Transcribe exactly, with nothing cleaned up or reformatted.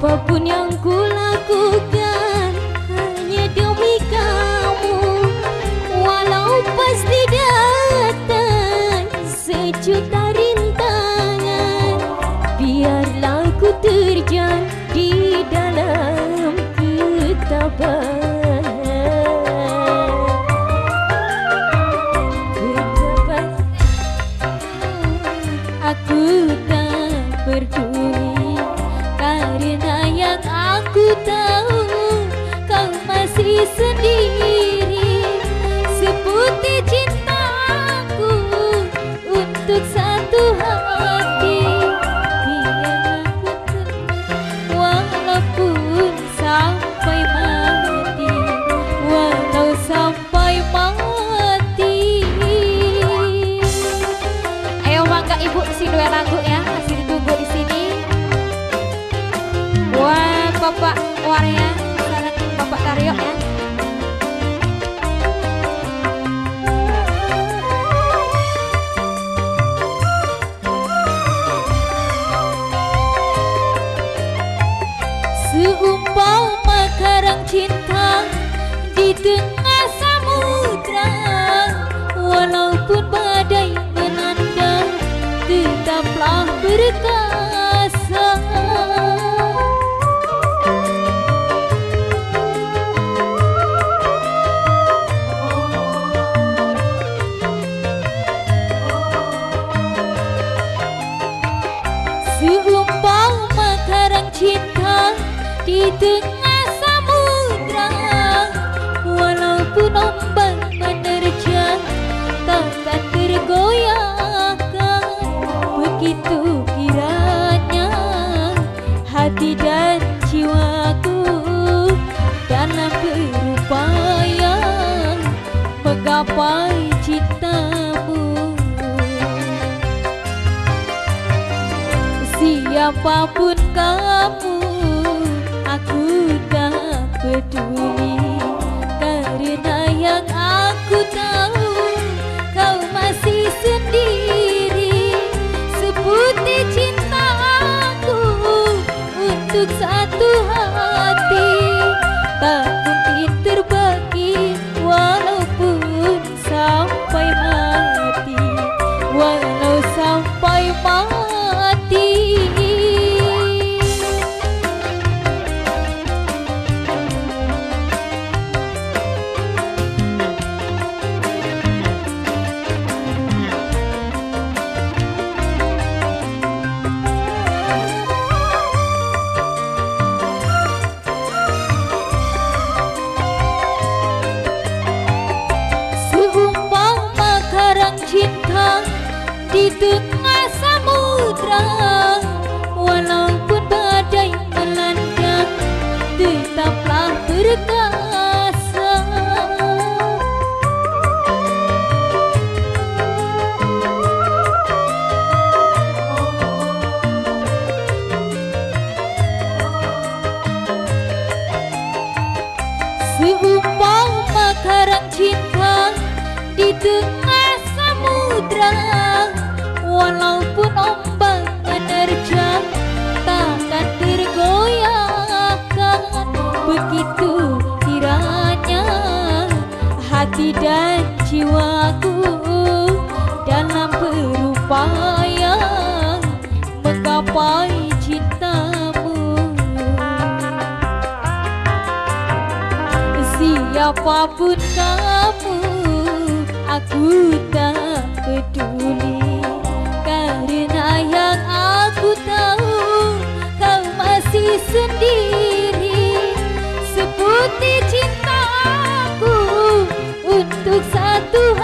Apapun yang kulakukan hanya demi kamu, walau pasti datang sejuta rintangan. Biarlah ku terjang di dalam ketabahan. Aku tak peduli karena yang aku tahu kau masih sendiri. Seputih cintaku untuk satu hati, biar aku tenang walaupun sampai mati, walau sampai mati. Ayo mangga ibu si dua lagu ya, masih ditunggu di sini. Wah, Bapak Waria, salam Bapak Taryo ya. Seumpama karang cinta di tengah samudra, walaupun badai melanda, tetaplah perkasa. Seumpama karang cinta di tengah samudra, walaupun ombak menerjang, takkan tergoyahkan. Begitu kiranya hati dan jiwaku dalam berupaya menggapai cintamu. Siapapun kamu, aku tak peduli, karena yang aku tahu kau masih sendiri. Seputih cintaku untuk satu hati, tak mungkin terbagi walaupun sampai mati, walau sampai mati. Seumpama karang cinta di tengah samudra, walaupun badai melanda, tetaplah perkasa. Seumpama karang cinta di tengah samudra, walaupun ombak menerjang, takkan tergoyahkan. Begitu kiranya hati dan jiwaku dalam berupaya menggapai cintamu. Siapapun kamu, aku tak peduli, karena yang aku tahu kau masih sendiri. Seputih cintaku untuk satu